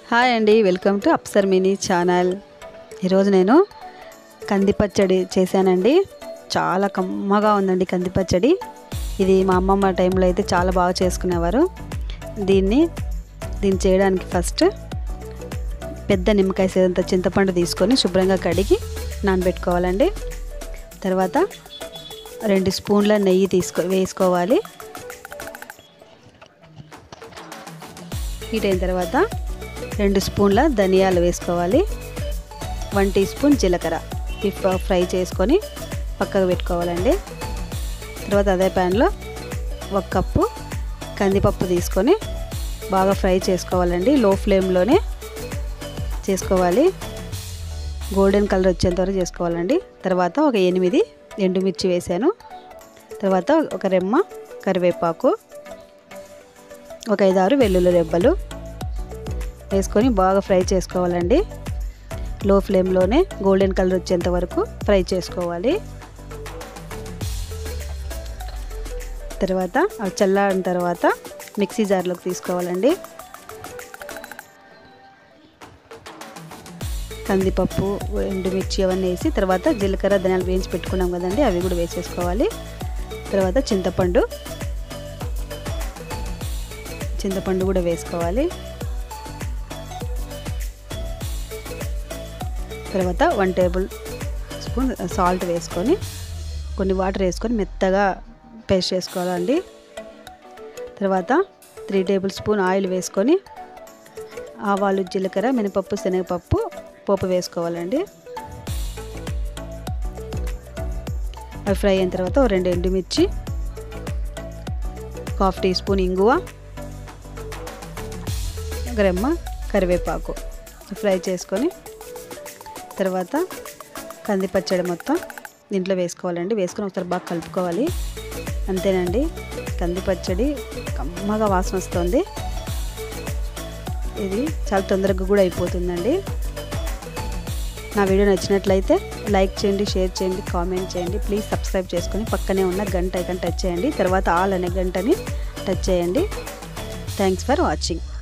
Hi అండి, welcome to Apsar mini channel. ఈరోజు నేను కంది పచ్చడి చేశానండి. చాలా కమ్మగా ఉందండి కంది పచ్చడి. ఇది మా అమ్మమ్మ టైంలో అయితే చాలా బాగా చేసుకునేవారు. దీన్ని చేయడానికి ఫస్ట్ పెద్ద నిమ్మకాయ సేదంత చింతపండు తీసుకొని శుభ్రంగా కడిగి నానబెట్టుకోవాలండి. తర్వాత 2 స్పూన్ల నెయ్యి వేసుకోవాలి. హీట్ అయిన తర్వాత 2 స్పూన్ల ధనియాలు వేసుకోవాలి. 1 టీ స్పూన్ జీలకర్ర ఫ్రై చేసుకొని పక్కకు పెట్టుకోవాలండి. తర్వాత అదే ప్యాన్లో 1 కప్పు కందిపప్పు తీసుకొని బాగా ఫ్రై చేసుకోవాలండి. లో ఫ్లేమ్లోనే చేసుకోవాలి. గోల్డెన్ కలర్ వచ్చేంత వరకు చేసుకోవాలండి. తర్వాత ఒక 8 ఎండుమిర్చి వేసాను. తర్వాత ఒక రెమ్మ కరివేపాకు, ఒక 5-6 వెల్లుల్లి రెబ్బలు వేసుకొని బాగా ఫ్రై చేసుకోవాలండి. లో ఫ్లేమ్లోనే గోల్డెన్ కలర్ వచ్చేంత వరకు ఫ్రై చేసుకోవాలి. తర్వాత అవి చల్లారిన తర్వాత మిక్సీ జార్లోకి తీసుకోవాలండి. కందిపప్పు, ఎండుమిర్చి అవన్నీ వేసి తర్వాత జీలకర్ర ధనియాలు వేయించి పెట్టుకున్నాం కదండి, అవి కూడా వేసేసుకోవాలి. తర్వాత చింతపండు కూడా వేసుకోవాలి. తర్వాత 1 టేబుల్ స్పూన్ సాల్ట్ వేసుకొని కొన్ని వాటర్ వేసుకొని మెత్తగా పేస్ట్ చేసుకోవాలండి. తర్వాత 3 టేబుల్ స్పూన్ ఆయిల్ వేసుకొని ఆవాలు, జీలకర్ర, మినపప్పు, శనగపప్పు పోపు వేసుకోవాలండి. అవి ఫ్రై అయిన తర్వాత 2 ఎండుమిర్చి, 1/2 టీ స్పూన్ ఇంగువ, 1 రెమ్మ కరివేపాకు ఫ్రై చేసుకొని తర్వాత కంది పచ్చడి మొత్తం దీంట్లో వేసుకోవాలండి. వేసుకొని ఒకసారి బాగా కలుపుకోవాలి. అంతేనండి, కంది పచ్చడి కమ్మగా వాసన వస్తుంది. ఇది చాలా తొందరగా కూడా అయిపోతుందండి. నా వీడియో నచ్చినట్లయితే లైక్ చేయండి, షేర్ చేయండి, కామెంట్ చేయండి. ప్లీజ్ సబ్స్క్రైబ్ చేసుకొని పక్కనే ఉన్న గంట ఐకాన్ టచ్ చేయండి. తర్వాత ఆల్ అనే గంటని టచ్ చేయండి. Thanks for watching.